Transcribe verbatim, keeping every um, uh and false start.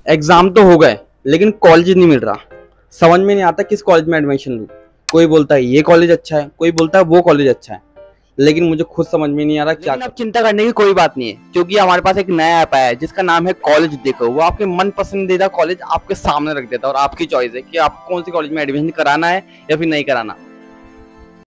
Exam तो हो गए लेकिन कॉलेज नहीं मिल रहा। समझ में नहीं आता किस कॉलेज में एडमिशन लूँ। कोई बोलता है ये कॉलेज अच्छा है, कोई बोलता है वो कॉलेज अच्छा है, लेकिन मुझे खुद समझ में नहीं आ रहा क्या करूं। अब चिंता करने की कोई बात नहीं है, क्योंकि हमारे पास एक नया ऐप आया है जिसका नाम है कॉलेज देखो। वो आपके मन पसंदीदा कॉलेज आपके सामने रख देता है और आपकी चॉइस है कि आप कौन सी कॉलेज में एडमिशन कराना है या फिर नहीं कराना।